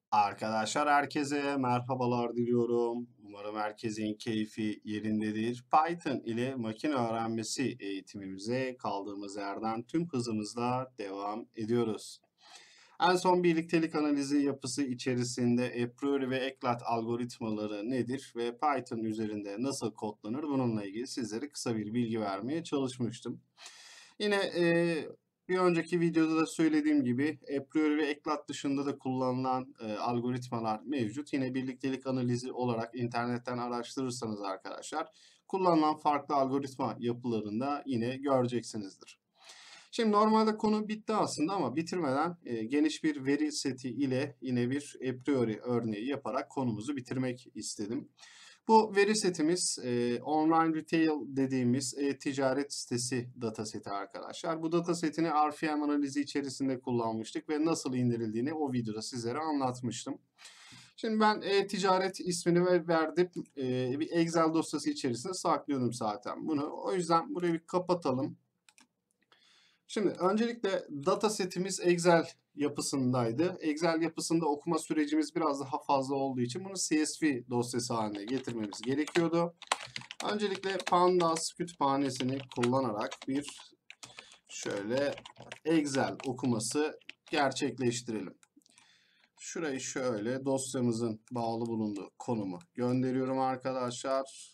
Arkadaşlar herkese merhabalar diliyorum. Umarım herkesin keyfi yerindedir. Python ile makine öğrenmesi eğitimimize kaldığımız yerden tüm hızımızla devam ediyoruz. En son birliktelik analizi yapısı içerisinde a priori ve ECLAT algoritmaları nedir ve Python üzerinde nasıl kodlanır bununla ilgili sizlere kısa bir bilgi vermeye çalışmıştım. Yine bir önceki videoda da söylediğim gibi a priori ve ECLAT dışında da kullanılan algoritmalar mevcut. Yine birliktelik analizi olarak internetten araştırırsanız arkadaşlar kullanılan farklı algoritma yapılarında yine göreceksinizdir. Şimdi normalde konu bitti aslında ama bitirmeden geniş bir veri seti ile yine bir a priori örneği yaparak konumuzu bitirmek istedim. Bu veri setimiz online retail dediğimiz ticaret sitesi dataseti arkadaşlar. Bu datasetini RFM analizi içerisinde kullanmıştık ve nasıl indirildiğini o videoda sizlere anlatmıştım. Şimdi ben ticaret ismini verdim. Bir Excel dosyası içerisinde saklıyordum zaten bunu. O yüzden burayı bir kapatalım. Şimdi öncelikle datasetimiz Excel yapısındaydı. Excel yapısında okuma sürecimiz biraz daha fazla olduğu için bunu CSV dosyası haline getirmemiz gerekiyordu. Öncelikle Pandas kütüphanesini kullanarak bir şöyle Excel okuması gerçekleştirelim. Şurayı şöyle dosyamızın bağlı bulunduğu konumu gönderiyorum arkadaşlar.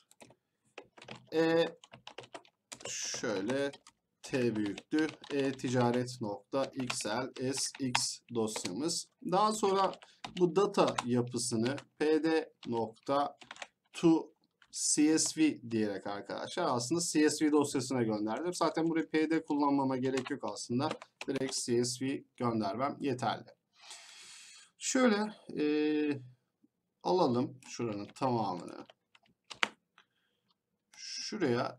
Şöyle T büyüktü. E-ticaret.xl sx dosyamız. Daha sonra bu data yapısını pd.to CSV diyerek arkadaşlar aslında CSV dosyasına gönderdim. Zaten buraya pd kullanmama gerek yok aslında. Direkt CSV göndermem yeterli. Şöyle alalım şuranın tamamını. Şuraya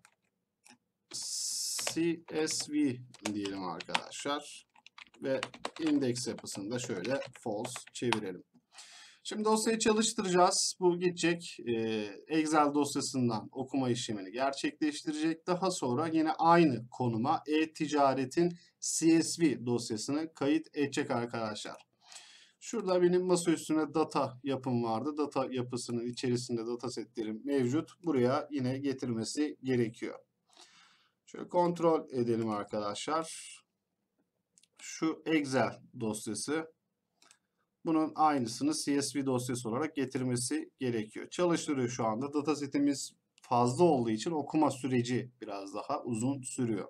CSV diyelim arkadaşlar. Ve indeks yapısını da şöyle false çevirelim. Şimdi dosyayı çalıştıracağız. Bu gidecek Excel dosyasından okuma işlemini gerçekleştirecek. Daha sonra yine aynı konuma e-ticaretin CSV dosyasını kayıt edecek arkadaşlar. Şurada benim masa üstüne data yapım vardı. Data yapısının içerisinde datasetlerim mevcut. Buraya yine getirmesi gerekiyor. Şöyle kontrol edelim arkadaşlar. Şu Excel dosyası. Bunun aynısını CSV dosyası olarak getirmesi gerekiyor. Çalıştırıyor şu anda. Datasetimiz fazla olduğu için okuma süreci biraz daha uzun sürüyor.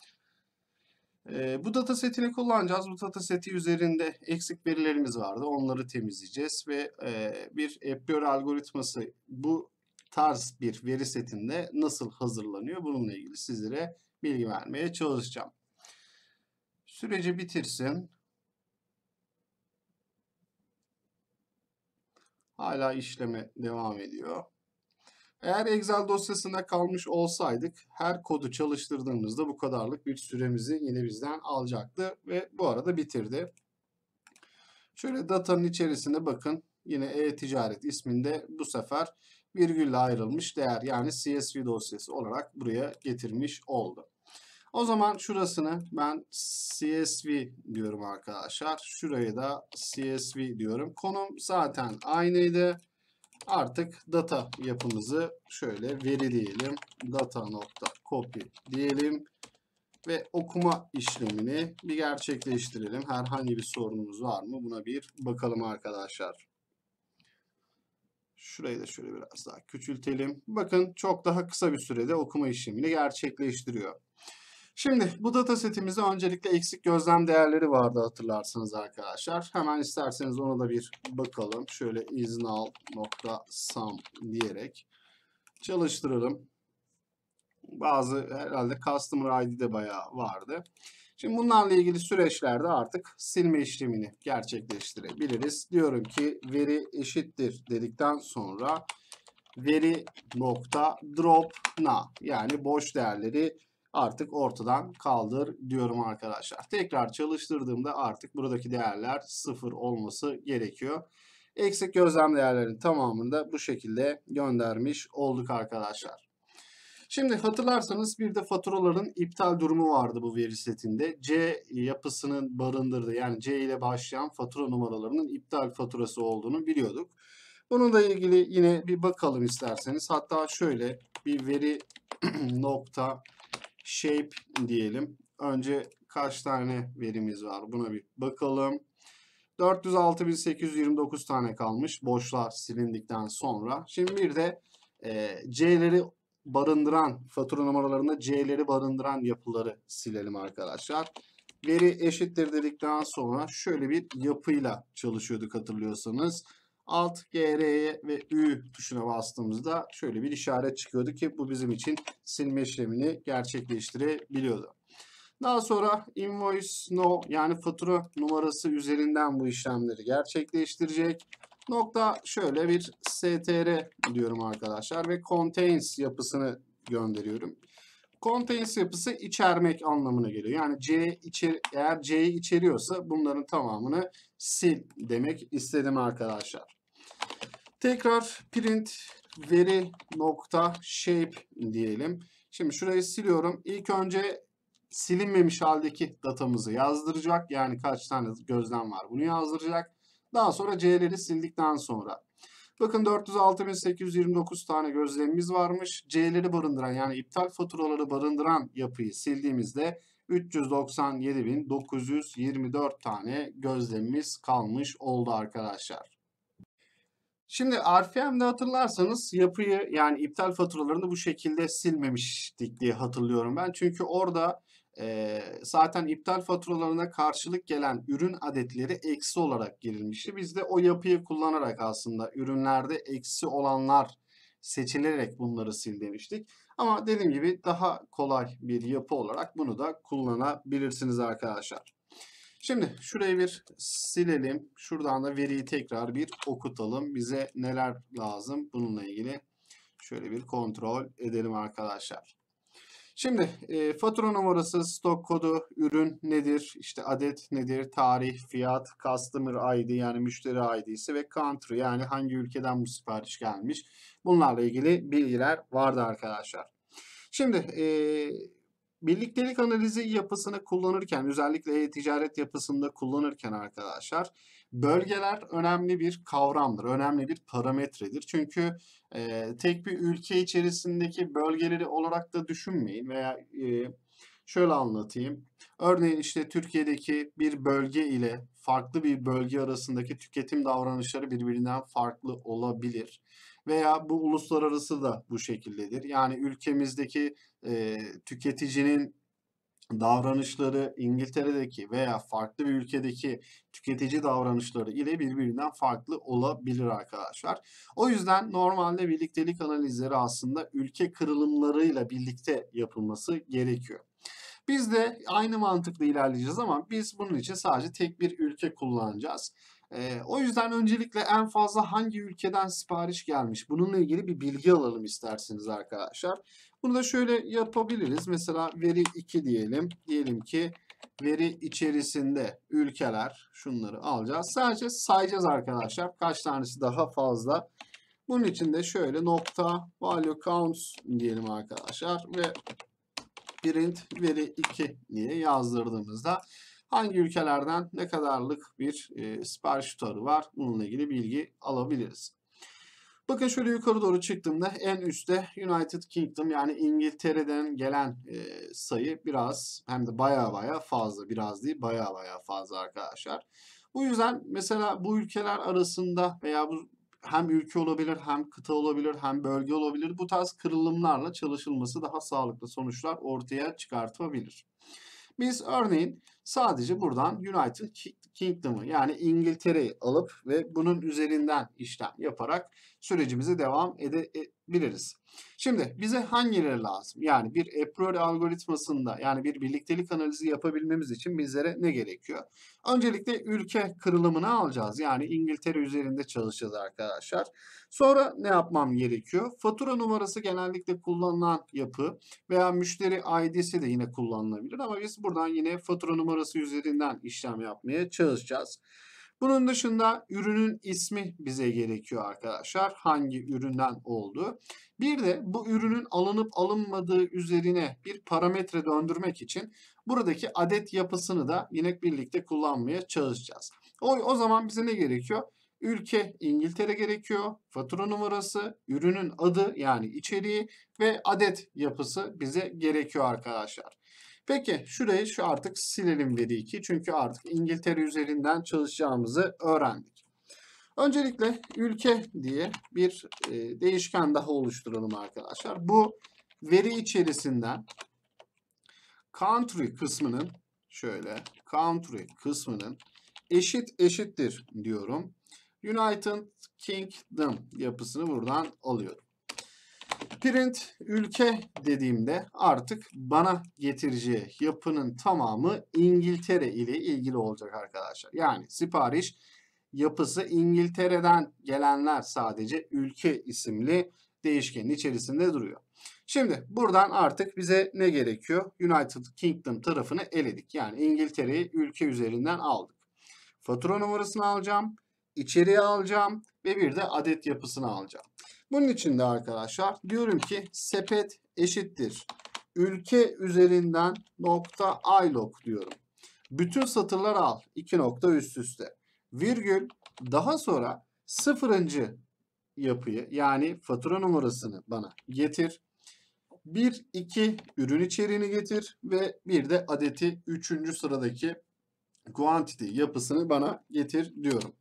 Bu datasetini kullanacağız. Bu dataseti üzerinde eksik verilerimiz vardı. Onları temizleyeceğiz ve bir a priori algoritması bu tarz bir veri setinde nasıl hazırlanıyor? Bununla ilgili sizlere bilgi vermeye çalışacağım. Süreci bitirsin. Hala işleme devam ediyor. Eğer Excel dosyasında kalmış olsaydık her kodu çalıştırdığımızda bu kadarlık bir süremizi yine bizden alacaktı ve bu arada bitirdi. Şöyle datanın içerisinde bakın yine e-ticaret isminde bu sefer virgülle ayrılmış değer yani CSV dosyası olarak buraya getirmiş oldu. O zaman şurasını ben CSV diyorum arkadaşlar. Şurayı da CSV diyorum. Konum zaten aynıydı. Artık data yapımızı şöyle veri diyelim. Data.copy diyelim. Ve okuma işlemini bir gerçekleştirelim. Herhangi bir sorunumuz var mı? Buna bir bakalım arkadaşlar. Şurayı da şöyle biraz daha küçültelim. Bakın çok daha kısa bir sürede okuma işlemini gerçekleştiriyor. Şimdi bu datasetimizde öncelikle eksik gözlem değerleri vardı hatırlarsanız arkadaşlar. Hemen isterseniz ona da bir bakalım. Şöyle isNull.sum diyerek çalıştıralım. Bazı herhalde Customer ID de bayağı vardı. Şimdi bunlarla ilgili süreçlerde artık silme işlemini gerçekleştirebiliriz. Diyorum ki veri eşittir dedikten sonra veri nokta drop na yani boş değerleri artık ortadan kaldır diyorum arkadaşlar. Tekrar çalıştırdığımda artık buradaki değerler 0 olması gerekiyor. Eksik gözlem değerlerinin tamamını da bu şekilde göndermiş olduk arkadaşlar. Şimdi hatırlarsanız bir de faturaların iptal durumu vardı bu veri setinde. C yapısının barındırdığı, yani C ile başlayan fatura numaralarının iptal faturası olduğunu biliyorduk. Bununla ilgili yine bir bakalım isterseniz. Hatta şöyle bir veri nokta shape diyelim. Önce kaç tane verimiz var buna bir bakalım. 406.829 tane kalmış boşlar silindikten sonra. Şimdi bir de C'leri barındıran, fatura numaralarında C'leri barındıran yapıları silelim arkadaşlar. Veri eşittir dedikten sonra şöyle bir yapıyla çalışıyorduk hatırlıyorsanız. Alt GR ve Ü tuşuna bastığımızda şöyle bir işaret çıkıyordu ki bu bizim için silme işlemini gerçekleştirebiliyordu. Daha sonra invoice no, yani fatura numarası üzerinden bu işlemleri gerçekleştirecek. Nokta şöyle bir str diyorum arkadaşlar ve contains yapısını gönderiyorum. Contains yapısı içermek anlamına geliyor. Yani eğer C'yi içeriyorsa bunların tamamını sil demek istedim arkadaşlar. Tekrar print veri nokta shape diyelim. Şimdi şurayı siliyorum. İlk önce silinmemiş haldeki datamızı yazdıracak. Yani kaç tane gözlem var bunu yazdıracak. Daha sonra C'leri sildikten sonra. Bakın 406.829 tane gözlemimiz varmış. C'leri barındıran, yani iptal faturaları barındıran yapıyı sildiğimizde 397.924 tane gözlemimiz kalmış oldu arkadaşlar. Şimdi RFM'de hatırlarsanız yapıyı, yani iptal faturalarını bu şekilde silmemiştik diye hatırlıyorum ben. Çünkü orada zaten iptal faturalarına karşılık gelen ürün adetleri eksi olarak girilmişti. Biz de o yapıyı kullanarak aslında ürünlerde eksi olanlar seçilerek bunları sil demiştik. Ama dediğim gibi daha kolay bir yapı olarak bunu da kullanabilirsiniz arkadaşlar. Şimdi şurayı bir silelim. Şuradan da veriyi tekrar bir okutalım. Bize neler lazım bununla ilgili şöyle bir kontrol edelim arkadaşlar. Şimdi fatura numarası, stok kodu, ürün nedir, işte adet nedir, tarih, fiyat, customer ID yani müşteri ID'si ve country yani hangi ülkeden bu sipariş gelmiş. Bunlarla ilgili bilgiler vardı arkadaşlar. Şimdi birliktelik analizi yapısını kullanırken, özellikle e-ticaret yapısında kullanırken arkadaşlar, bölgeler önemli bir kavramdır, önemli bir parametredir. Çünkü tek bir ülke içerisindeki bölgeleri olarak da düşünmeyin veya şöyle anlatayım. Örneğin işte Türkiye'deki bir bölge ile farklı bir bölge arasındaki tüketim davranışları birbirinden farklı olabilir. Veya bu uluslararası da bu şekildedir. Yani ülkemizdeki tüketicinin davranışları İngiltere'deki veya farklı bir ülkedeki tüketici davranışları ile birbirinden farklı olabilir arkadaşlar. O yüzden normalde birliktelik analizleri aslında ülke kırılımlarıyla birlikte yapılması gerekiyor. Biz de aynı mantıkla ilerleyeceğiz ama biz bunun için sadece tek bir ülke kullanacağız. O yüzden öncelikle en fazla hangi ülkeden sipariş gelmiş? Bununla ilgili bir bilgi alalım isterseniz arkadaşlar. Bunu da şöyle yapabiliriz. Mesela veri 2 diyelim. Diyelim ki veri içerisinde ülkeler, şunları alacağız. Sadece sayacağız arkadaşlar. Kaç tanesi daha fazla. Bunun için de şöyle nokta value counts diyelim arkadaşlar ve print veri 2 diye yazdırdığımızda hangi ülkelerden ne kadarlık bir sipariş tutarı var bununla ilgili bilgi alabiliriz. Bakın şöyle yukarı doğru çıktığımda en üstte United Kingdom yani İngiltere'den gelen sayı biraz, hem de baya fazla, biraz değil baya fazla arkadaşlar. Bu yüzden mesela bu ülkeler arasında veya bu hem ülke olabilir, hem kıta olabilir, hem bölge olabilir. Bu tarz kırılımlarla çalışılması daha sağlıklı sonuçlar ortaya çıkartabilir. Biz örneğin sadece buradan United Kingdom'ı yani İngiltere'yi alıp ve bunun üzerinden işlem yaparak sürecimize devam edebiliriz. Şimdi bize hangileri lazım? Yani bir a priori algoritmasında, yani bir birliktelik analizi yapabilmemiz için bizlere ne gerekiyor? Öncelikle ülke kırılımını alacağız. Yani İngiltere üzerinde çalışacağız arkadaşlar. Sonra ne yapmam gerekiyor? Fatura numarası genellikle kullanılan yapı veya müşteri ID'si de yine kullanılabilir ama biz buradan yine fatura numarası üzerinden işlem yapmaya çalışacağız. Bunun dışında ürünün ismi bize gerekiyor arkadaşlar. Hangi üründen olduğu. Bir de bu ürünün alınıp alınmadığı üzerine bir parametre döndürmek için buradaki adet yapısını da yine birlikte kullanmaya çalışacağız. O zaman bize ne gerekiyor? Ülke İngiltere gerekiyor. Fatura numarası, ürünün adı yani içeriği ve adet yapısı bize gerekiyor arkadaşlar. Peki şurayı artık silelim veri 2. Çünkü artık İngiltere üzerinden çalışacağımızı öğrendik. Öncelikle ülke diye bir değişken daha oluşturalım arkadaşlar. Bu veri içerisinden country kısmının country kısmının eşittir diyorum. United Kingdom yapısını buradan alıyorum. Print ülke dediğimde artık bana getireceği yapının tamamı İngiltere ile ilgili olacak arkadaşlar. Yani sipariş yapısı İngiltere'den gelenler sadece ülke isimli değişkenin içerisinde duruyor. Şimdi buradan artık bize ne gerekiyor? United Kingdom tarafını eledik. Yani İngiltere'yi ülke üzerinden aldık. Fatura numarasını alacağım, içeriği alacağım ve bir de adet yapısını alacağım. Bunun için de arkadaşlar diyorum ki sepet eşittir ülke üzerinden nokta ilog diyorum. Bütün satırlar al. 2 nokta üst üste. Virgül daha sonra sıfırıncı yapıyı yani fatura numarasını bana getir. 1, 2 ürün içeriğini getir ve bir de adeti 3. sıradaki quantity yapısını bana getir diyorum.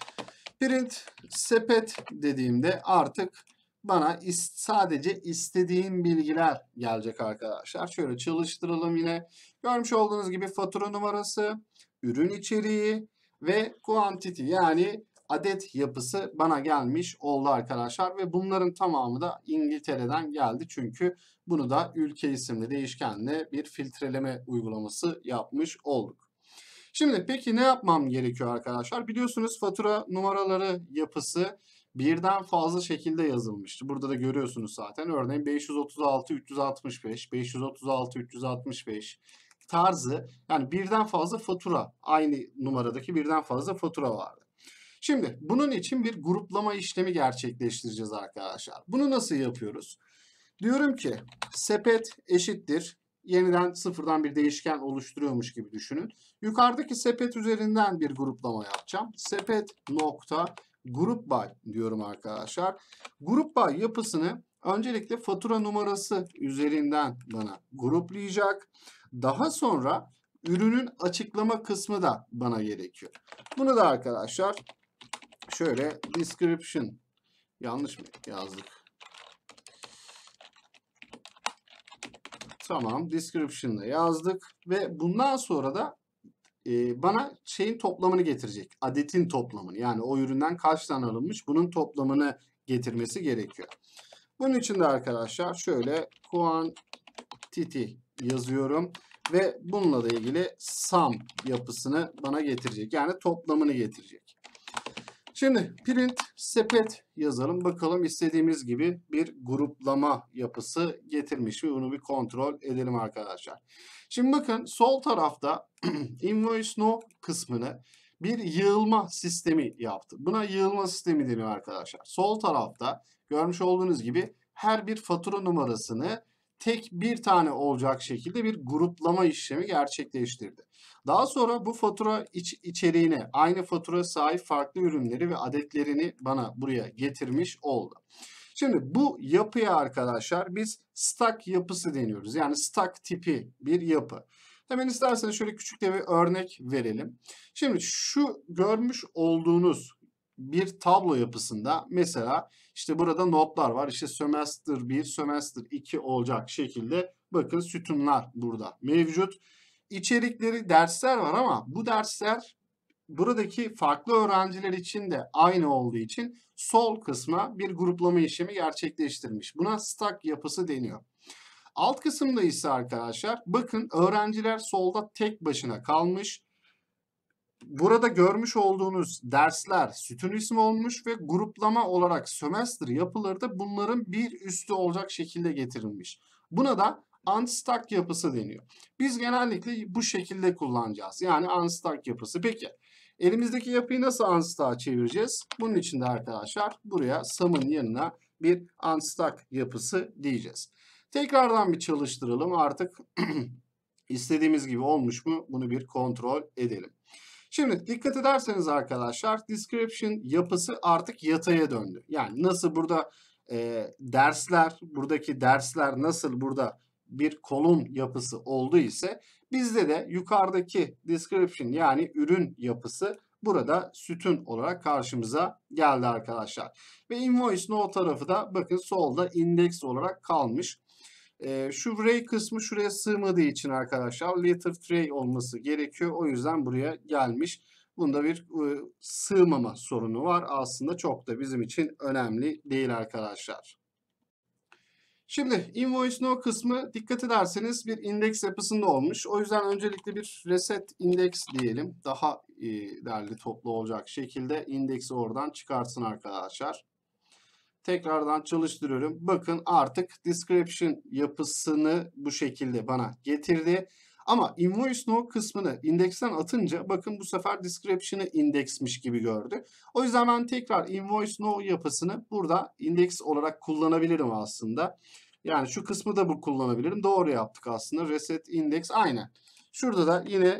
Print sepet dediğimde artık bana sadece istediğim bilgiler gelecek arkadaşlar. Şöyle çalıştıralım yine. Görmüş olduğunuz gibi fatura numarası, ürün içeriği ve quantity yani adet yapısı bana gelmiş oldu arkadaşlar. Ve bunların tamamı da İngiltere'den geldi. Çünkü bunu da ülke isimli değişkenle bir filtreleme uygulaması yapmış olduk. Şimdi peki ne yapmam gerekiyor arkadaşlar? Biliyorsunuz fatura numaraları yapısı birden fazla şekilde yazılmıştı. Burada da görüyorsunuz zaten. Örneğin 536 365, 536 365 tarzı yani birden fazla fatura, aynı numaradaki birden fazla fatura vardı. Şimdi bunun için bir gruplama işlemi gerçekleştireceğiz arkadaşlar. Bunu nasıl yapıyoruz? Diyorum ki sepet eşittir. Yeniden sıfırdan bir değişken oluşturuyormuş gibi düşünün. Yukarıdaki sepet üzerinden bir gruplama yapacağım. Sepet nokta group by diyorum arkadaşlar. Group by yapısını öncelikle fatura numarası üzerinden bana gruplayacak. Daha sonra ürünün açıklama kısmı da bana gerekiyor. Bunu da arkadaşlar şöyle description yanlış mı yazdık? Tamam, description'da yazdık ve bundan sonra da bana şeyin toplamını getirecek. Adetin toplamını yani o üründen kaç tane alınmış bunun toplamını getirmesi gerekiyor. Bunun için de arkadaşlar şöyle quantity yazıyorum ve bununla da ilgili sum yapısını bana getirecek. Yani toplamını getirecek. Şimdi print sepet yazalım. Bakalım istediğimiz gibi bir gruplama yapısı getirmiş mi? Bunu bir kontrol edelim arkadaşlar. Şimdi bakın sol tarafta invoice no kısmını bir yığılma sistemi yaptı. Buna yığılma sistemi deniyor arkadaşlar. Sol tarafta görmüş olduğunuz gibi her bir fatura numarasını tek bir tane olacak şekilde bir gruplama işlemi gerçekleştirdi. Daha sonra bu fatura içeriğine aynı fatura sahip farklı ürünleri ve adetlerini bana buraya getirmiş oldu. Şimdi bu yapıya arkadaşlar biz stack yapısı deniyoruz. Yani stack tipi bir yapı. Hemen isterseniz şöyle küçük de bir örnek verelim. Şimdi şu görmüş olduğunuz bir tablo yapısında mesela işte burada notlar var. İşte sömestr 1, sömestr 2 olacak şekilde bakın sütunlar burada mevcut. İçerikleri dersler var ama bu dersler buradaki farklı öğrenciler için de aynı olduğu için sol kısma bir gruplama işlemi gerçekleştirmiş. Buna stack yapısı deniyor. Alt kısımda ise arkadaşlar bakın öğrenciler solda tek başına kalmış. Burada görmüş olduğunuz dersler sütun ismi olmuş ve gruplama olarak sömestr yapıları da bunların bir üstü olacak şekilde getirilmiş. Buna da unstack yapısı deniyor. Biz genellikle bu şekilde kullanacağız. Yani unstack yapısı. Peki Elimizdeki yapıyı nasıl unstack'a çevireceğiz? Bunun için de arkadaşlar buraya sum'ın yanına bir unstack yapısı diyeceğiz. Tekrardan bir çalıştıralım. Artık istediğimiz gibi olmuş mu? Bunu bir kontrol edelim. Şimdi dikkat ederseniz arkadaşlar description yapısı artık yataya döndü. Yani nasıl burada buradaki dersler nasıl burada bir kolon yapısı olduğu ise bizde de yukarıdaki description yani ürün yapısı burada sütun olarak karşımıza geldi arkadaşlar. Ve invoice no tarafı da bakın solda index olarak kalmış. Şu ray kısmı şuraya sığmadığı için arkadaşlar letter tray olması gerekiyor. O yüzden buraya gelmiş. Bunda bir sığmama sorunu var. Aslında çok da bizim için önemli değil arkadaşlar. Şimdi invoice no kısmı dikkat ederseniz bir index yapısında olmuş. O yüzden öncelikle bir reset index diyelim. Daha derli toplu olacak şekilde indeksi oradan çıkartsın arkadaşlar. Tekrardan çalıştırıyorum. Bakın artık description yapısını bu şekilde bana getirdi. Ama invoice no kısmını indeksten atınca bakın bu sefer description'ı indeksmiş gibi gördü. O yüzden ben tekrar invoice no yapısını burada indeks olarak kullanabilirim aslında. Yani şu kısmı da bu kullanabilirim. Doğru yaptık aslında. Reset index aynen. Şurada da yine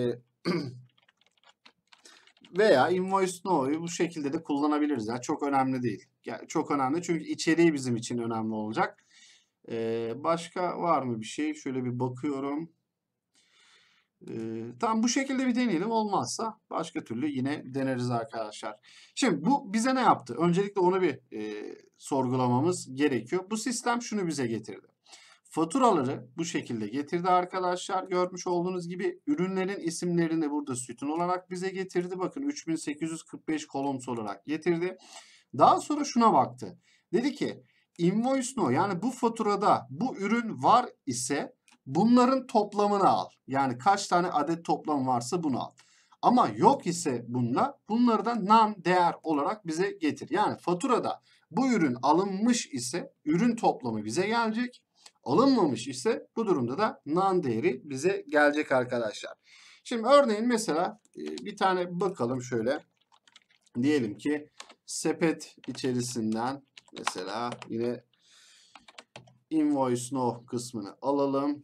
veya invoice no'yu bu şekilde de kullanabiliriz. Yani çok önemli değil. Yani çok önemli çünkü içeriği bizim için önemli olacak. Başka var mı bir şey? Şöyle bir bakıyorum. Tamam bu şekilde bir deneyelim. Olmazsa başka türlü yine deneriz arkadaşlar. Şimdi bu bize ne yaptı? Öncelikle onu bir sorgulamamız gerekiyor. Bu sistem şunu bize getirdi. Faturaları bu şekilde getirdi arkadaşlar. Görmüş olduğunuz gibi ürünlerin isimlerini burada sütun olarak bize getirdi. Bakın 3845 kolons olarak getirdi. Daha sonra şuna baktı. Dedi ki invoice no yani bu faturada bu ürün var ise bunların toplamını al. Yani kaç tane adet toplam varsa bunu al. Ama yok ise bunları da non değer olarak bize getir. Yani faturada bu ürün alınmış ise ürün toplamı bize gelecek. Alınmamış ise bu durumda da non değeri bize gelecek arkadaşlar. Şimdi örneğin mesela bir tane bakalım şöyle. Diyelim ki sepet içerisinden mesela yine invoice no kısmını alalım.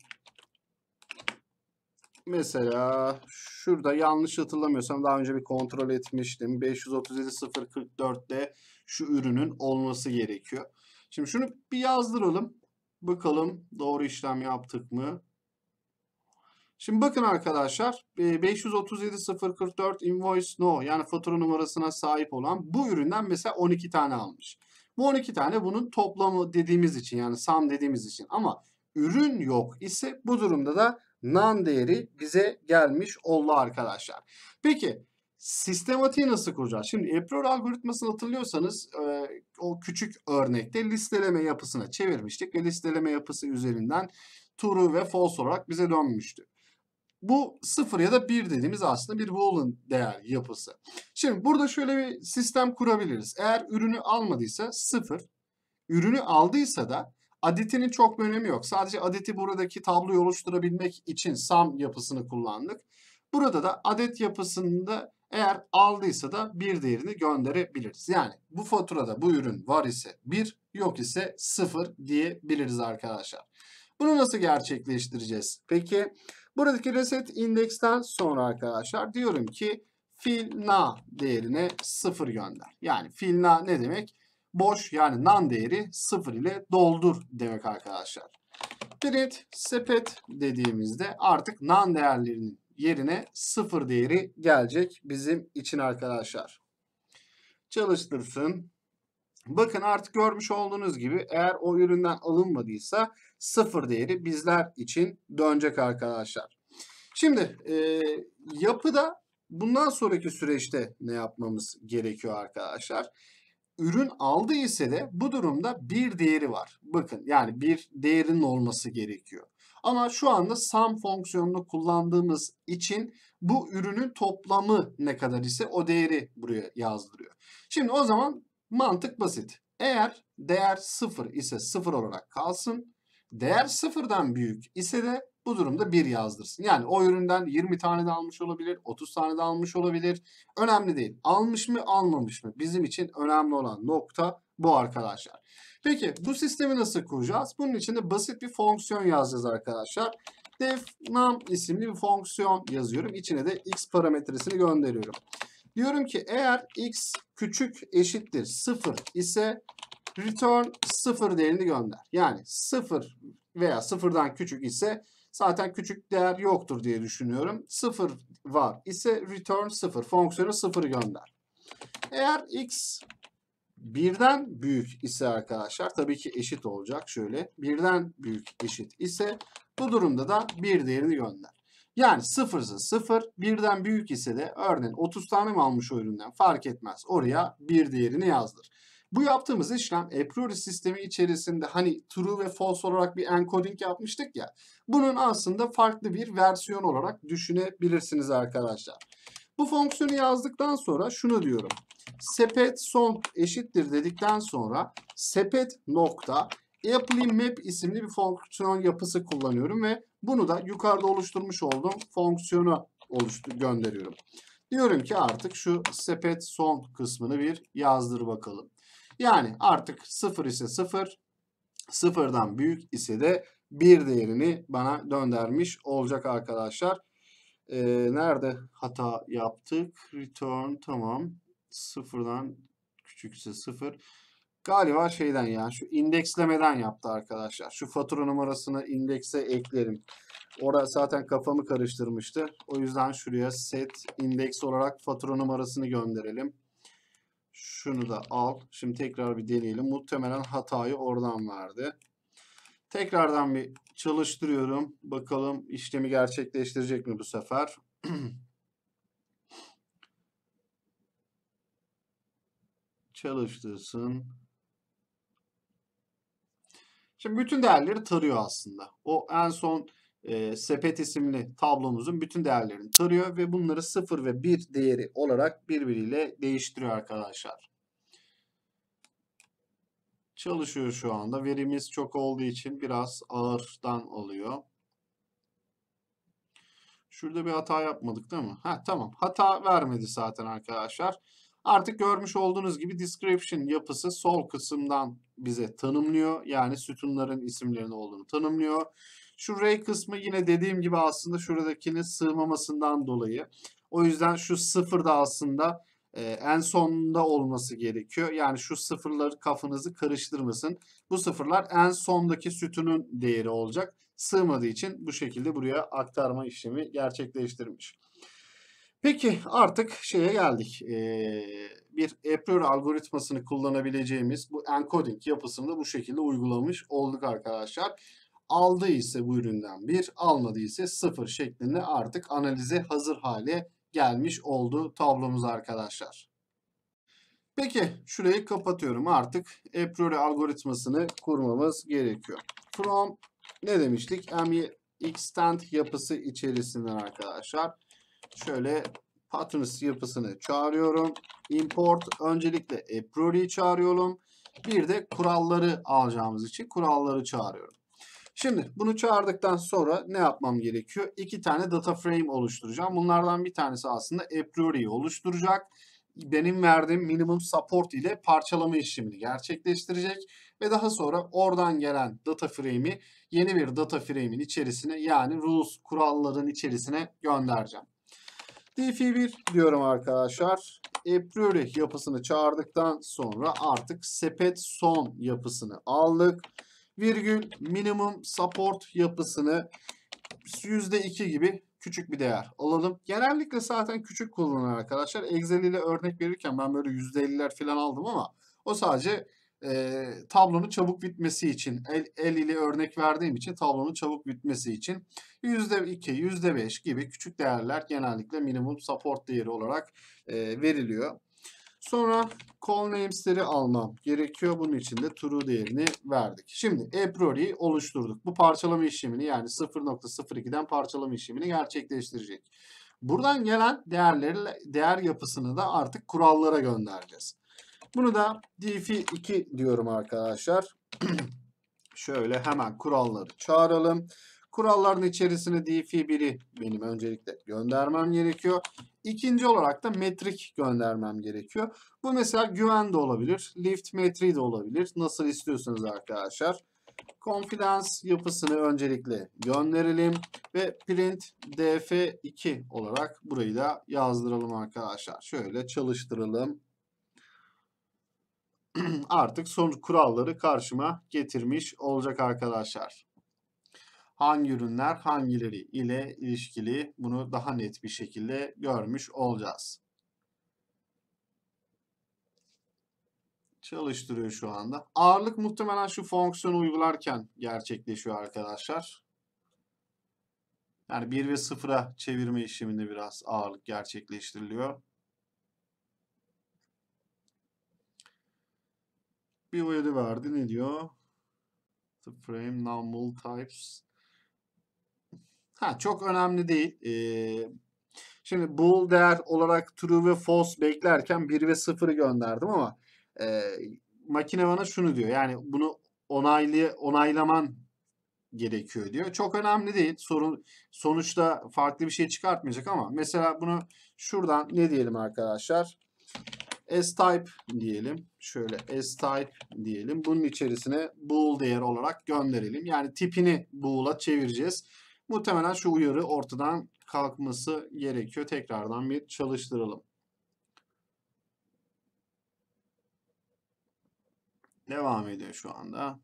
Mesela şurada yanlış hatırlamıyorsam daha önce bir kontrol etmiştim. 537.044'te şu ürünün olması gerekiyor. Şimdi şunu bir yazdıralım. Bakalım doğru işlem yaptık mı? Şimdi bakın arkadaşlar 537.044 invoice no yani fatura numarasına sahip olan bu üründen mesela 12 tane almış. Bu 12 tane bunun toplamı dediğimiz için yani sum dediğimiz için ama ürün yok ise bu durumda da non değeri bize gelmiş oldu arkadaşlar. Peki sistematiği nasıl kuracağız? Şimdi Epror algoritmasını hatırlıyorsanız o küçük örnekte listeleme yapısına çevirmiştik ve listeleme yapısı üzerinden true ve false olarak bize dönmüştü. Bu 0 ya da 1 dediğimiz aslında bir boolean değer yapısı. Şimdi burada şöyle bir sistem kurabiliriz. Eğer ürünü almadıysa 0, ürünü aldıysa da adetinin çok bir önemi yok. Sadece adeti buradaki tabloyu oluşturabilmek için sum yapısını kullandık. Burada da adet yapısında eğer aldıysa da 1 değerini gönderebiliriz. Yani bu faturada bu ürün var ise 1, yok ise 0 diyebiliriz arkadaşlar. Bunu nasıl gerçekleştireceğiz? Peki buradaki reset indeksten sonra arkadaşlar diyorum ki filna değerine 0 gönder. Yani filna ne demek? Boş yani non değeri 0 ile doldur demek arkadaşlar. Print sepet dediğimizde artık non değerlerinin yerine 0 değeri gelecek bizim için arkadaşlar. Çalıştırsın. Bakın artık görmüş olduğunuz gibi eğer o üründen alınmadıysa 0 değeri bizler için dönecek arkadaşlar. Şimdi yapıda bundan sonraki süreçte ne yapmamız gerekiyor arkadaşlar? Ürün aldı ise de bu durumda bir değeri var. Bakın yani bir değerinin olması gerekiyor. Ama şu anda sum fonksiyonunu kullandığımız için bu ürünün toplamı ne kadar ise o değeri buraya yazdırıyor. Şimdi o zaman mantık basit. Eğer değer 0 ise 0 olarak kalsın. Değer 0'dan büyük ise de Bu durumda 1 yazdırsın. Yani o üründen 20 tane de almış olabilir, 30 tane de almış olabilir. Önemli değil. Almış mı, almamış mı? Bizim için önemli olan nokta bu arkadaşlar. Peki bu sistemi nasıl kuracağız? Bunun için de basit bir fonksiyon yazacağız arkadaşlar. Def num isimli bir fonksiyon yazıyorum. İçine de x parametresini gönderiyorum. Diyorum ki eğer x küçük eşittir 0 ise return 0 değerini gönder. Yani 0 veya 0'dan küçük ise zaten küçük değer yoktur diye düşünüyorum. 0 var ise return 0. Fonksiyonu 0'ı gönder. Eğer x 1'den büyük ise arkadaşlar tabii ki eşit olacak. Şöyle 1'den büyük eşit ise bu durumda da 1 değerini gönder. Yani 0 ise 0, 1'den büyük ise de örneğin 30 tane mi almış o üründen fark etmez. Oraya 1 değerini yazdır. Bu yaptığımız işlem a priori sistemi içerisinde hani true ve false olarak bir encoding yapmıştık ya. Bunun aslında farklı bir versiyon olarak düşünebilirsiniz arkadaşlar. Bu fonksiyonu yazdıktan sonra şunu diyorum. Sepet son eşittir dedikten sonra sepet nokta apply map isimli bir fonksiyon yapısı kullanıyorum ve bunu da yukarıda oluşturmuş olduğum fonksiyona gönderiyorum. Diyorum ki artık şu sepet son kısmını bir yazdır bakalım. Yani artık 0 ise 0, 0'dan büyük ise de 1 değerini bana göndermiş olacak arkadaşlar. Nerede hata yaptık? Return tamam. 0'dan küçükse 0. Galiba şeyden ya şu indekslemeden yaptı arkadaşlar. Şu fatura numarasını indekse eklerim. Orada zaten kafamı karıştırmıştı. O yüzden şuraya set index olarak fatura numarasını gönderelim. Şunu da al. Şimdi tekrar bir deneyelim. Muhtemelen hatayı oradan verdi. Tekrardan bir çalıştırıyorum. Bakalım işlemi gerçekleştirecek mi bu sefer? Çalıştırsın. Şimdi bütün değerleri tarıyor aslında. O en son sepet isimli tablomuzun bütün değerlerini tarıyor ve bunları 0 ve 1 değeri olarak birbiriyle değiştiriyor arkadaşlar. Çalışıyor şu anda. Verimiz çok olduğu için biraz ağırdan alıyor. Şurada bir hata yapmadık değil mi? Ha, tamam. Hata vermedi zaten arkadaşlar. Artık görmüş olduğunuz gibi description yapısı sol kısımdan bize tanımlıyor. Yani sütunların isimlerinin olduğunu tanımlıyor. Şu array kısmı yine dediğim gibi aslında şuradakinin sığmamasından dolayı. O yüzden şu sıfır da aslında en sonunda olması gerekiyor. Yani şu sıfırları kafanızı karıştırmasın. Bu sıfırlar en sondaki sütunun değeri olacak. Sığmadığı için bu şekilde buraya aktarma işlemi gerçekleştirmiş. Peki artık şeye geldik. Bir a priori algoritmasını kullanabileceğimiz bu encoding yapısını da bu şekilde uygulamış olduk arkadaşlar. Aldığı ise bu üründen 1, almadığı ise 0 şeklinde artık analize hazır hale gelmiş oldu tablomuz arkadaşlar. Peki şurayı kapatıyorum. Artık a priori algoritmasını kurmamız gerekiyor. From ne demiştik? extend yapısı içerisinden arkadaşlar. Şöyle patterns yapısını çağırıyorum. Import öncelikle a priori'yi çağırıyorum. Bir de kuralları alacağımız için kuralları çağırıyorum. Şimdi bunu çağırdıktan sonra ne yapmam gerekiyor? 2 tane data frame oluşturacağım. Bunlardan bir tanesi aslında a priori'yi oluşturacak. Benim verdiğim minimum support ile parçalama işlemini gerçekleştirecek. Ve daha sonra oradan gelen data frame'i yeni bir data frame'in içerisine yani rules kuralların içerisine göndereceğim. df1 diyorum arkadaşlar. A priori yapısını çağırdıktan sonra artık sepet son yapısını aldık. Virgül minimum support yapısını %2 gibi küçük bir değer alalım. Genellikle zaten küçük kullanılır arkadaşlar. Excel ile örnek verirken ben böyle %50'ler falan aldım ama o sadece tablonun çabuk bitmesi için, el ile örnek verdiğim için tablonun çabuk bitmesi için %2, %5 gibi küçük değerler genellikle minimum support değeri olarak veriliyor. Sonra call names'leri almam gerekiyor. Bunun için de true değerini verdik. Şimdi a priori oluşturduk. Bu parçalama işlemini yani 0.02'den parçalama işlemini gerçekleştirecek. Buradan gelen değer yapısını da artık kurallara göndereceğiz. Bunu da df2 diyorum arkadaşlar. Şöyle hemen kuralları çağıralım. Kuralların içerisine df1'i benim öncelikle göndermem gerekiyor. İkinci olarak da metrik göndermem gerekiyor. Bu mesela güven de olabilir. Lift metriği de olabilir. Nasıl istiyorsanız arkadaşlar. Confidence yapısını öncelikle gönderelim ve print df2 olarak burayı da yazdıralım arkadaşlar. Şöyle çalıştıralım. Artık sonuç kuralları karşıma getirmiş olacak arkadaşlar. Hangi ürünler hangileri ile ilişkili bunu daha net bir şekilde görmüş olacağız. Çalıştırıyor şu anda. Ağırlık muhtemelen şu fonksiyonu uygularken gerçekleşiyor arkadaşlar. Yani 1 ve 0'a çevirme işleminde biraz ağırlık gerçekleştiriliyor. Bir uyarı verdi. Ne diyor? The frame null types. Çok önemli değil. Şimdi bool değer olarak true ve false beklerken 1 ve 0'ı gönderdim ama makine bana şunu diyor. Yani bunu onaylaman gerekiyor diyor. Çok önemli değil. Sonuçta farklı bir şey çıkartmayacak ama mesela bunu şuradan ne diyelim arkadaşlar? S-type diyelim. Şöyle S-type diyelim. Bunun içerisine bool değer olarak gönderelim. Yani tipini bool'a çevireceğiz. Muhtemelen şu uyarı ortadan kalkması gerekiyor. Tekrardan bir çalıştıralım. Devam ediyor şu anda.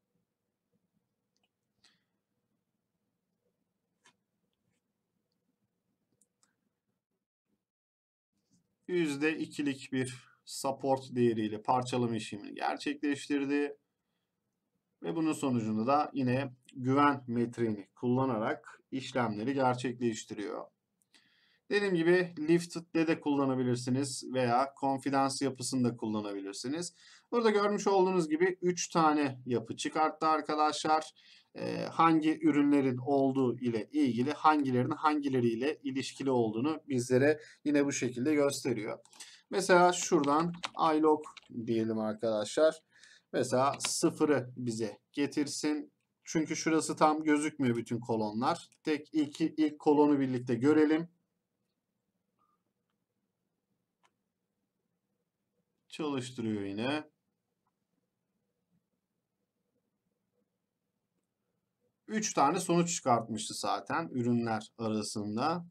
%2'lik bir support değeriyle parçalama işlemini gerçekleştirdi. Ve bunun sonucunda da yine güven metriğini kullanarak işlemleri gerçekleştiriyor. Dediğim gibi lift'de de kullanabilirsiniz veya confidence yapısında kullanabilirsiniz. Burada görmüş olduğunuz gibi 3 tane yapı çıkarttı arkadaşlar. Hangi ürünlerin olduğu ile ilgili hangilerinin hangileriyle ilişkili olduğunu bizlere yine bu şekilde gösteriyor. Mesela şuradan ilog diyelim arkadaşlar. Mesela 0'ı bize getirsin. Çünkü şurası tam gözükmüyor bütün kolonlar. Tek ilk kolonu birlikte görelim. Çalıştırıyor yine. 3 tane sonuç çıkartmıştı zaten ürünler arasında.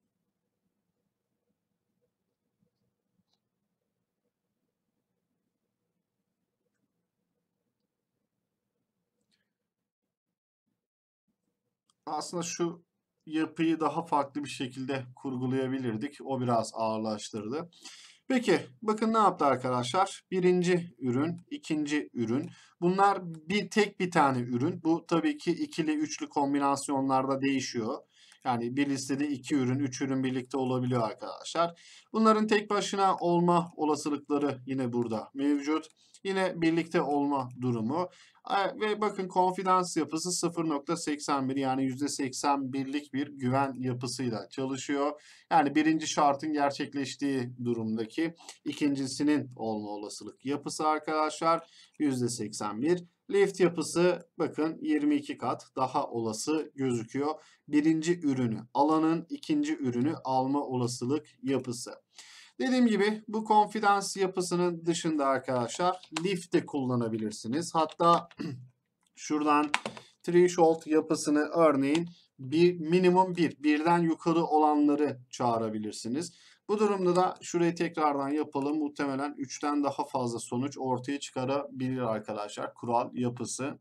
Aslında şu yapıyı daha farklı bir şekilde kurgulayabilirdik. O biraz ağırlaştırdı. Peki bakın ne yaptı arkadaşlar? Birinci ürün, ikinci ürün. Bunlar tek bir tane ürün. Bu tabii ki ikili, üçlü kombinasyonlarda değişiyor. Yani bir listede 2 ürün, 3 ürün birlikte olabiliyor arkadaşlar. Bunların tek başına olma olasılıkları yine burada mevcut. Yine birlikte olma durumu. Ve bakın confidence yapısı 0.81 yani %81'lik bir güven yapısıyla çalışıyor. Yani birinci şartın gerçekleştiği durumdaki ikincisinin olma olasılık yapısı arkadaşlar %81. Lift yapısı bakın 22 kat daha olası gözüküyor. Birinci ürünü alanın ikinci ürünü alma olasılık yapısı. Dediğim gibi bu confidence yapısının dışında arkadaşlar lift de kullanabilirsiniz. Hatta şuradan threshold yapısını örneğin minimum 1'den yukarı olanları çağırabilirsiniz. Bu durumda da şurayı tekrardan yapalım. Muhtemelen 3'ten daha fazla sonuç ortaya çıkarabilir arkadaşlar. Kural yapısı.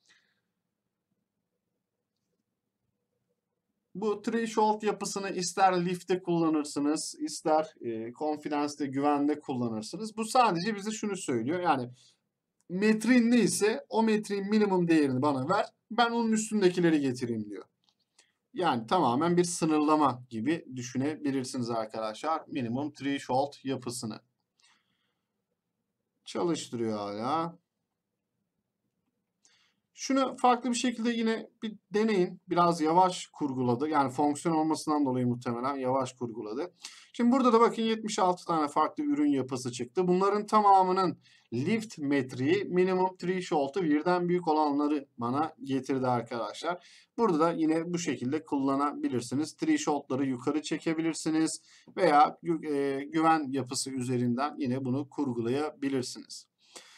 Bu threshold yapısını ister lift'te kullanırsınız, ister confidence'de, güvende kullanırsınız. Bu sadece bize şunu söylüyor. Yani metrin neyse o metrin minimum değerini bana ver. Ben onun üstündekileri getireyim diyor. Yani tamamen bir sınırlama gibi düşünebilirsiniz arkadaşlar. Minimum threshold yapısını. Çalıştırıyor hala. Şunu farklı bir şekilde yine bir deneyin. Biraz yavaş kurguladı. Yani fonksiyon olmasından dolayı muhtemelen yavaş kurguladı. Şimdi burada da bakın 76 tane farklı ürün yapısı çıktı. Bunların tamamının lift metriği minimum threshold'u birden büyük olanları bana getirdi arkadaşlar. Burada da yine bu şekilde kullanabilirsiniz. Threshold'ları yukarı çekebilirsiniz veya güven yapısı üzerinden yine bunu kurgulayabilirsiniz.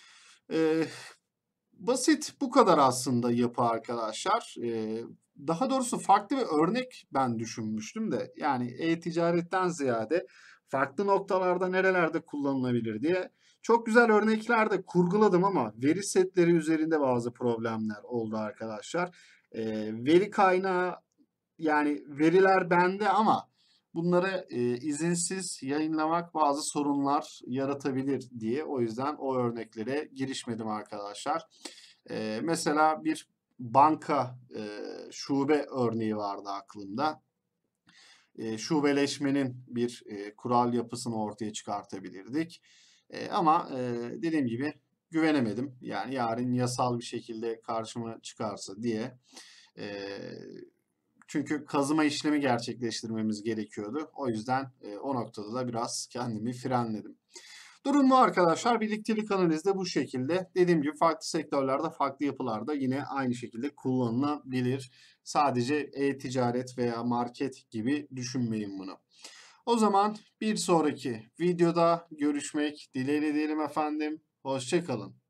Basit bu kadar aslında yapı arkadaşlar. Daha doğrusu farklı bir örnek ben düşünmüştüm de. Yani e-ticaretten ziyade farklı noktalarda nerelerde kullanılabilir diye. Çok güzel örnekler de kurguladım ama veri setleri üzerinde bazı problemler oldu arkadaşlar. Veri kaynağı yani veriler bende ama bunları izinsiz yayınlamak bazı sorunlar yaratabilir diye o yüzden o örneklere girişmedim arkadaşlar. Mesela bir banka şube örneği vardı aklımda. Şubeleşmenin bir kural yapısını ortaya çıkartabilirdik. Ama dediğim gibi güvenemedim. Yani yarın yasal bir şekilde karşıma çıkarsa diye. E, Çünkü kazıma işlemi gerçekleştirmemiz gerekiyordu. O yüzden o noktada da biraz kendimi frenledim. Durum bu arkadaşlar. Birliktelik analizi de bu şekilde. Dediğim gibi farklı sektörlerde, farklı yapılarda yine aynı şekilde kullanılabilir. Sadece e-ticaret veya market gibi düşünmeyin bunu. O zaman bir sonraki videoda görüşmek dileğiyle diyelim efendim. Hoşça kalın.